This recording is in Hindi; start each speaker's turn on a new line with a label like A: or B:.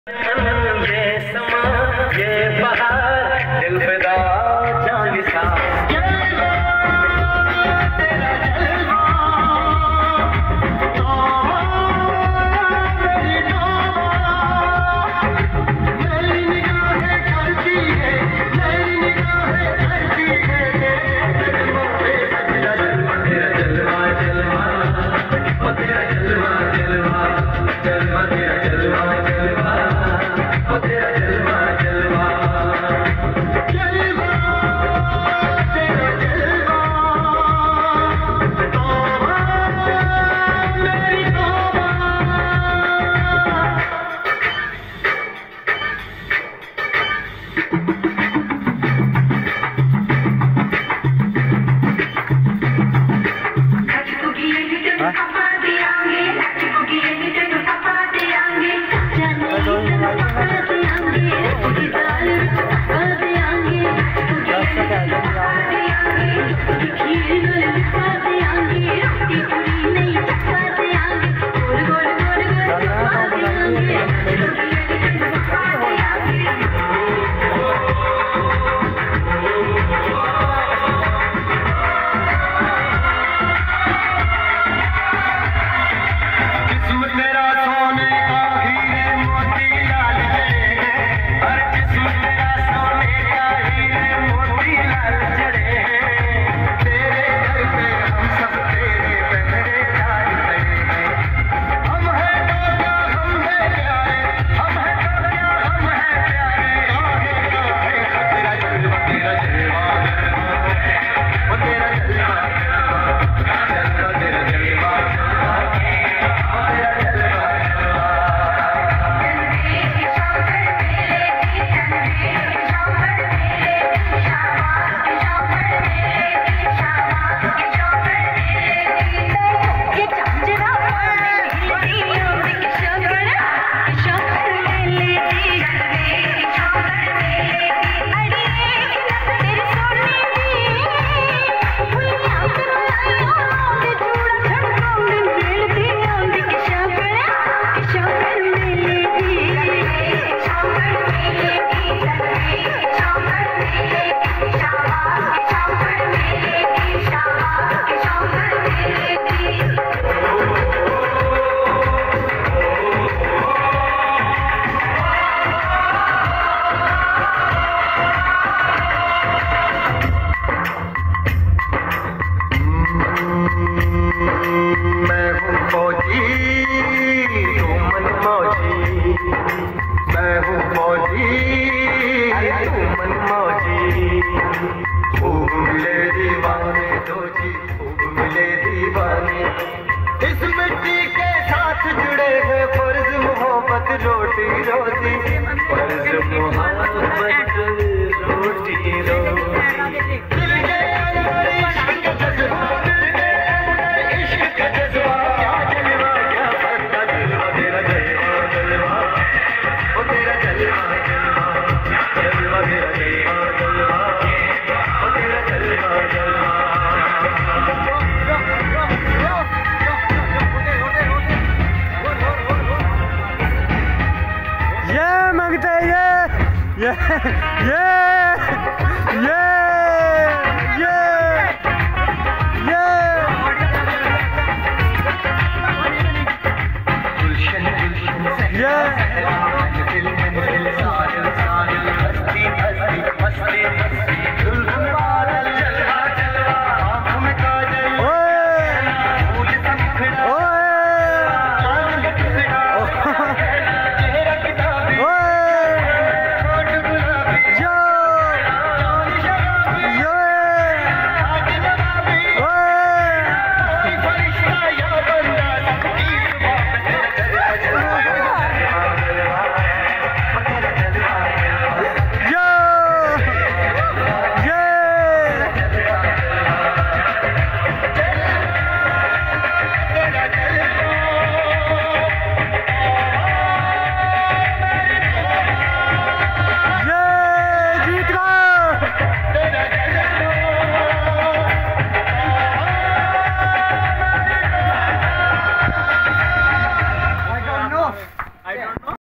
A: ये समा ये बहार दिल फिदा जानिसा इस मिट्टी के साथ जुड़े हैं फर्ज मोहब्बत रोटी रोटी फर्ज मोहब्बत रोटी रोटी दिल के अंदर इश्क का जज्बा इश्क का जज्बा क्या जलवा क्या बंदा जलवा तेरा जलवा जलवा ओ तेरा जलवा जलवा जलवा तेरा जलवा जलवा ओ तेरा जलवा जलवा
B: Yeah.